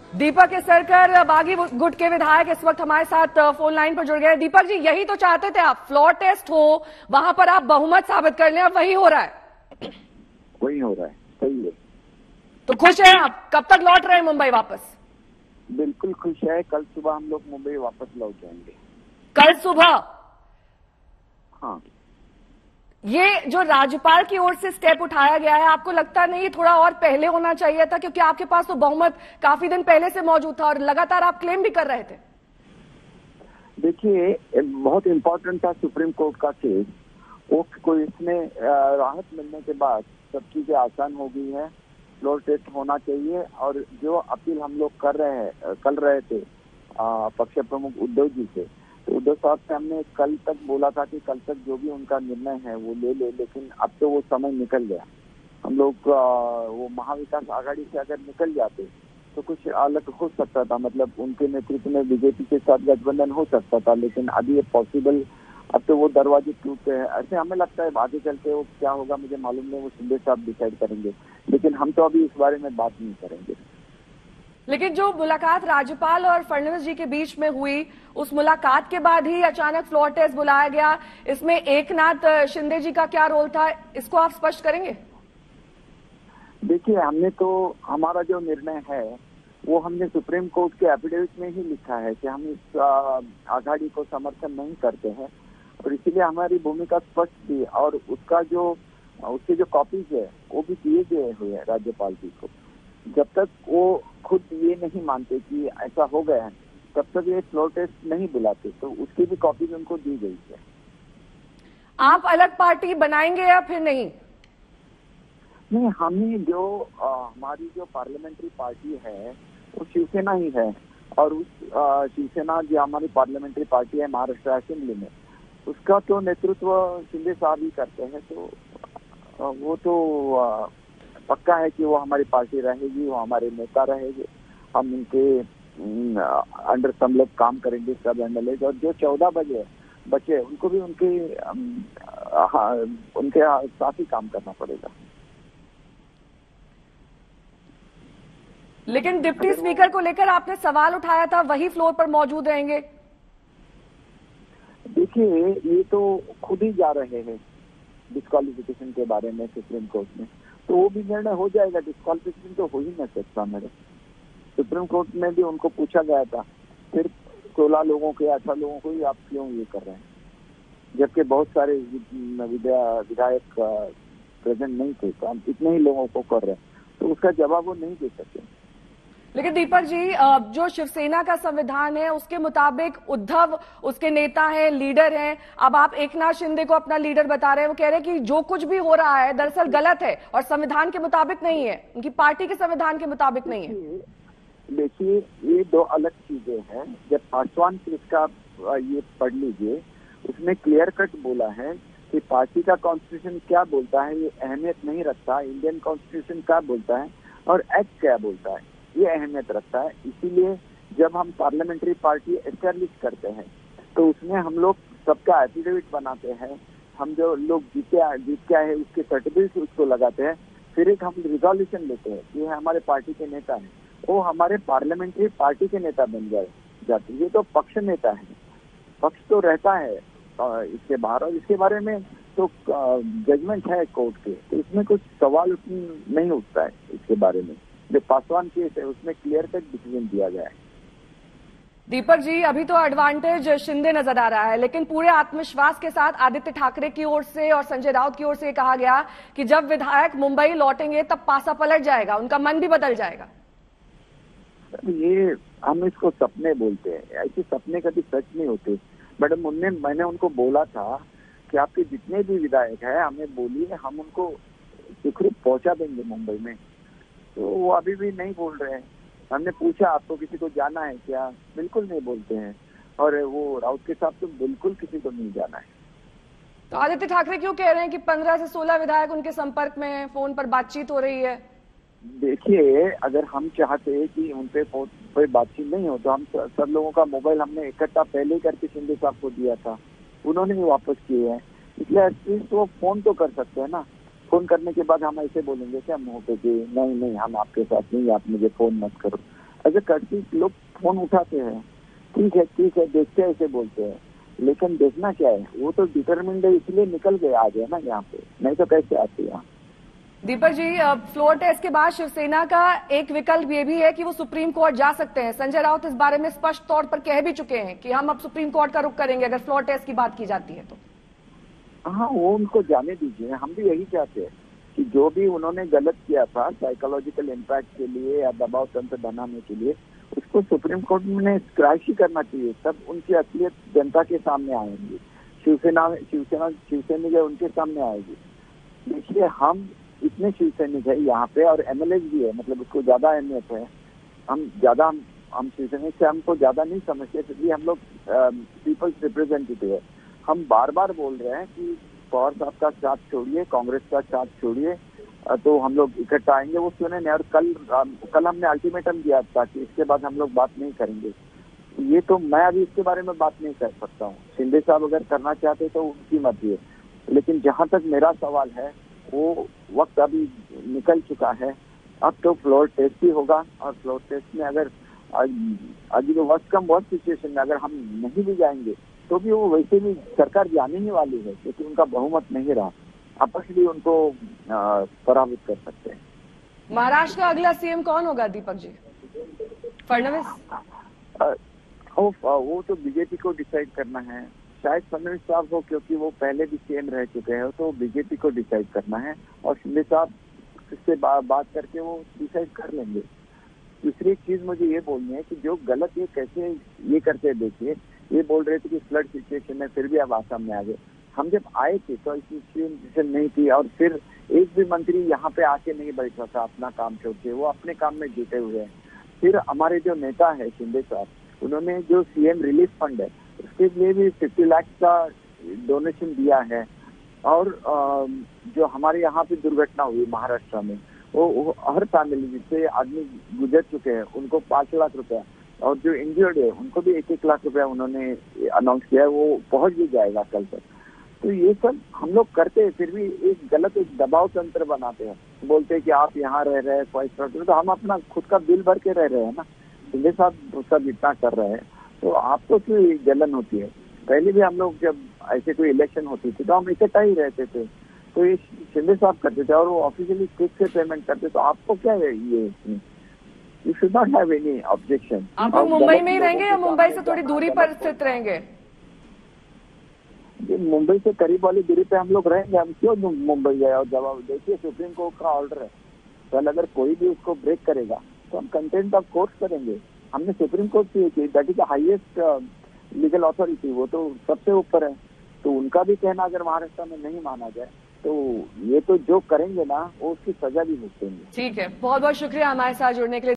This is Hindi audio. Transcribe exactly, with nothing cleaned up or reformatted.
दीपक केसरकर बागी गुट के विधायक इस वक्त हमारे साथ फोन लाइन पर जुड़ गए। दीपक जी, यही तो चाहते थे आप, फ्लोर टेस्ट हो, वहां पर आप बहुमत साबित कर लें, अब वही हो रहा है। वही हो रहा है, सही है। तो खुश हैं आप? कब तक लौट रहे हैं मुंबई वापस? बिल्कुल खुश है। कल सुबह हम लोग मुंबई वापस लौट जाएंगे। कल सुबह? हाँ। ये जो राज्यपाल की ओर से स्टेप उठाया गया है, आपको लगता नहीं ये थोड़ा और पहले होना चाहिए था? क्योंकि आपके पास तो बहुमत काफी दिन पहले से मौजूद था और लगातार आप क्लेम भी कर रहे थे। देखिए, बहुत इम्पोर्टेंट था सुप्रीम कोर्ट का केस। वो कोई इसमें राहत मिलने के बाद सब चीजें आसान हो गई है। फ्लोर टेस्ट होना चाहिए। और जो अपील हम लोग कर रहे हैं, कर रहे थे पक्ष प्रमुख उद्धव जी से, तो उद्धव साहब से हमने कल तक बोला था कि कल तक जो भी उनका निर्णय है वो ले ले, लेकिन अब तो वो समय निकल गया। हम लोग वो महाविकास आघाड़ी से अगर निकल जाते तो कुछ अलग हो सकता था, मतलब उनके नेतृत्व में बीजेपी के साथ गठबंधन हो सकता था, लेकिन अभी ये पॉसिबल, अब तो वो दरवाजे टूटे हैं। ऐसे हमें लगता है आगे चलते वो क्या होगा मुझे मालूम नहीं, वो शिंदे साहब डिसाइड करेंगे, लेकिन हम तो अभी इस बारे में बात नहीं करेंगे। लेकिन जो मुलाकात राज्यपाल और फडणवीस जी के बीच में हुई, उस मुलाकात के बाद ही अचानक फ्लोर टेस्ट बुलाया गया, इसमें एकनाथ शिंदे जी का क्या रोल था, इसको आप स्पष्ट करेंगे? देखिए, हमने तो हमारा जो निर्णय है वो हमने सुप्रीम कोर्ट के एफिडेविट में ही लिखा है कि हम इस आघाड़ी को समर्थन नहीं करते हैं, और इसीलिए हमारी भूमिका स्पष्ट थी। और उसका जो उसके जो कॉपीज है वो भी दिए गए हुए हैं राज्यपाल जी को। जब तक वो खुद ये नहीं मानते कि ऐसा हो गया है, तब तक ये फ्लोर टेस्ट नहीं बुलाते, तो उसकी भी कॉपीज उनको दी गई है। आप अलग पार्टी बनाएंगे या फिर नहीं? नहीं, हमें जो आ, हमारी जो पार्लियामेंट्री पार्टी है वो शिवसेना ही है, और उस शिवसेना जो हमारी पार्लियामेंट्री पार्टी है महाराष्ट्र असेंबली में, उसका तो नेतृत्व शिंदे साहब ही करते हैं। तो आ, वो तो आ, पक्का है कि वो हमारी पार्टी रहेगी, वो हमारे नेता रहेंगे। हम उनके अंडर सब लोग काम करेंगे, सब एमएलए, और जो चौदह बजे बचे उनको भी उनके आ, उनके साथ ही काम करना पड़ेगा। लेकिन डिप्टी स्पीकर को लेकर आपने सवाल उठाया था, वही फ्लोर पर मौजूद रहेंगे? देखिए, ये तो खुद ही जा रहे हैं डिस्क्वालिफिकेशन के बारे में सुप्रीम कोर्ट में, तो वो भी निर्णय हो जाएगा। डिस्क्वालिफिकेशन तो हो ही नहीं सकता मेरे। सुप्रीम कोर्ट में भी उनको पूछा गया था, सिर्फ सोलह लोगों के अठारह लोगों को ही आप क्यों ये कर रहे हैं, जबकि बहुत सारे विधायक प्रेजेंट नहीं थे, तो हम इतने ही लोगों को कर रहे हैं, तो उसका जवाब वो नहीं दे सकते। लेकिन दीपक जी, जो शिवसेना का संविधान है उसके मुताबिक उद्धव उसके नेता हैं, लीडर हैं। अब आप एकनाथ शिंदे को अपना लीडर बता रहे हैं, वो कह रहे हैं कि जो कुछ भी हो रहा है दरअसल गलत है और संविधान के मुताबिक नहीं है, उनकी पार्टी के संविधान के मुताबिक नहीं है। देखिए, ये दो अलग चीजें हैं। जब पासवान केस का ये पढ़ लीजिए, उसमें क्लियर कट बोला है कि पार्टी का कॉन्स्टिट्यूशन क्या बोलता है ये अहमियत नहीं रखता, इंडियन कॉन्स्टिट्यूशन क्या बोलता है और एक्ट क्या बोलता है ये अहमियत रखता है। इसीलिए जब हम पार्लियामेंट्री पार्टी एस्टैब्लिश करते हैं तो उसमें हम लोग सबका एफिडेविट बनाते हैं, हम जो लोग जीते जीत के आए उसके सर्टिफिकेट उसको लगाते हैं, फिर एक हम रिजोल्यूशन लेते हैं कि हमारे पार्टी के नेता हैं, वो हमारे पार्लियामेंट्री पार्टी के नेता बन जाए जाते। ये तो पक्ष नेता है, पक्ष तो रहता है इसके बाहर, और इसके बारे में तो जजमेंट है कोर्ट के, तो इसमें कुछ सवाल नहीं उठता है। इसके बारे में जो पासवान केस है उसमें क्लियर कट डिसीजन दिया गया है। दीपक जी, अभी तो एडवांटेज शिंदे नजर आ रहा है, लेकिन पूरे आत्मविश्वास के साथ आदित्य ठाकरे की ओर से और संजय राउत की ओर से कहा गया कि जब विधायक मुंबई लौटेंगे तब पासा पलट जाएगा, उनका मन भी बदल जाएगा। ये हम इसको सपने बोलते हैं, ऐसे सपने कभी सच नहीं होते। मैडम, उनने मैंने उनको बोला था कि आपके जितने भी विधायक हैं हमें बोलिए, हम उनको सुखरूप पहुंचा देंगे मुंबई में, तो वो अभी भी नहीं बोल रहे हैं। हमने पूछा आपको किसी को जाना है क्या, बिल्कुल नहीं बोलते हैं, और वो राउत के साथ तो बिल्कुल किसी को नहीं जाना है। तो आदित्य ठाकरे क्यों कह रहे हैं कि पंद्रह से सोलह विधायक उनके संपर्क में हैं, फोन पर बातचीत हो रही है? देखिए, अगर हम चाहते कि उनपे कोई बातचीत नहीं हो तो हम सब लोगों का मोबाइल हमने इकट्ठा पहले ही करके शिंदे साहब को दिया था, उन्होंने भी वापस किए हैं, इसलिए एटलीस्ट वो फोन तो कर सकते हैं ना। फोन करने के बाद हम ऐसे बोलेंगे क्या मुंह पे कि नहीं नहीं हम आपके साथ नहीं, आप मुझे फोन मत करो, एज ए कर्टसी लोग फोन उठाते हैं, ठीक है ठीक है देखते हैं, ऐसे बोलते हैं, लेकिन देखना क्या है, वो तो डिटरमिन्ड है इसलिए निकल गए आ गए ना यहाँ पे, नहीं तो कैसे आते यहाँ। दीपक जी, फ्लोर टेस्ट के बाद शिवसेना का एक विकल्प ये भी है कि वो सुप्रीम कोर्ट जा सकते हैं। संजय राउत इस बारे में स्पष्ट तौर पर कह भी चुके हैं कि हम अब सुप्रीम कोर्ट का रुख करेंगे अगर फ्लोर टेस्ट की बात की जाती है तो। हाँ, वो उनको जाने दीजिए, हम भी यही चाहते हैं कि जो भी उन्होंने गलत किया था साइकोलॉजिकल इम्पैक्ट के लिए या दबाव तंत्र बनाने के लिए, उसको सुप्रीम कोर्ट में स्क्रैच ही करना चाहिए, तब उनकी असलियत जनता के सामने आएंगी, शिवसेना शिवसेना शिवसैनिक है उनके सामने आएगी। देखिए, हम इतने शिवसैनिक है यहाँ पे और एमएलए भी है, मतलब उसको ज्यादा अहमियत है, हम ज्यादा हम, हम शिवसैनिक से हमको ज्यादा नहीं समझते, इसलिए हम लोग पीपल्स रिप्रेजेंटेटिव है। हम बार बार बोल रहे हैं कि पवार साहब का साथ छोड़िए, कांग्रेस का साथ छोड़िए, तो हम लोग इकट्ठा आएंगे, वो सुने नहीं। और कल कल हमने अल्टीमेटम दिया था कि इसके बाद हम लोग बात नहीं करेंगे। ये तो मैं अभी इसके बारे में बात नहीं कर सकता हूँ, शिंदे साहब अगर करना चाहते तो उनकी मर्जी है, लेकिन जहाँ तक मेरा सवाल है वो वक्त अभी निकल चुका है। अब तो फ्लोर टेस्ट ही होगा, और फ्लोर टेस्ट में अगर अभी तो वर्स्ट कम वर्स्ट सिचुएशन में अगर हम नहीं भी जाएंगे तो भी वो वैसे भी सरकार जाने ही वाली है, क्योंकि उनका बहुमत नहीं रहा, आपस भी उनको पराभूत कर सकते हैं। महाराष्ट्र का अगला सीएम कौन होगा दीपक जी? फडणवीस? वो, वो तो बीजेपी को डिसाइड करना है, शायद फडणवीस साहब हो, क्योंकि वो पहले भी सीएम रह चुके हैं, तो बीजेपी को डिसाइड करना है, और शिंदे साहब से बा, बात करके वो डिसाइड कर लेंगे। दूसरी चीज मुझे ये बोलनी है कि जो गलत ये कैसे ये करते हैं, देखिए ये बोल रहे थे कि फ्लड सिचुएशन में फिर भी अब आसाम में आ गए। हम जब आए थे तो ऐसी सिचुएशन नहीं थी, और फिर एक भी मंत्री यहाँ पे आके नहीं बैठा था अपना काम छोड़ के, वो अपने काम में जुटे हुए हैं। फिर हमारे जो नेता है शिंदे साहब, उन्होंने जो सीएम रिलीफ फंड है उसके लिए भी फिफ्टी लाख का डोनेशन दिया है, और जो हमारे यहाँ पे दुर्घटना हुई महाराष्ट्र में, वो, वो हर फैमिली जिससे आदमी गुजर चुके हैं उनको पांच लाख रुपया, और जो इंजर्ड है उनको भी एक एक लाख रुपया उन्होंने अनाउंस किया है, वो पहुंच भी जाएगा कल तक। तो ये सब हम लोग करते हैं, फिर भी एक गलत एक दबाव तंत्र बनाते हैं, बोलते हैं कि आप यहाँ रह रहे हैं ख्वाहिश करते हैं, तो हम अपना खुद का बिल भर के रह रहे हैं ना, शिंदे साहब सब इतना कर रहे हैं, तो आपको क्यों जलन होती है? पहले भी हम लोग जब ऐसे कोई इलेक्शन होती थी तो हम इकट्ठा ही रहते थे, तो ये शिंदे साहब करते थे और वो ऑफिशियली चेक से पेमेंट करते, तो आपको क्या है ये इसमें? You should not have any objection. आप लोग मुंबई में ही रहेंगे या मुंबई से थोड़ी दूरी पर स्थित रहेंगे? मुंबई से करीब वाली दूरी पे हम लोग रहेंगे, हम क्यों मुंबई गए? और जवाब देखिए, सुप्रीम कोर्ट का ऑर्डर है, कल अगर कोई भी उसको ब्रेक करेगा तो हम कंटेंट ऑफ कोर्ट करेंगे। हमने सुप्रीम कोर्ट से की, that is the highest legal authority, वो तो सबसे ऊपर है, तो उनका भी कहना अगर महाराष्ट्र में नहीं माना जाए तो ये तो जो करेंगे ना वो उसकी सजा भी भुगतेंगे। ठीक है, बहुत बहुत शुक्रिया हमारे साथ जुड़ने के लिए।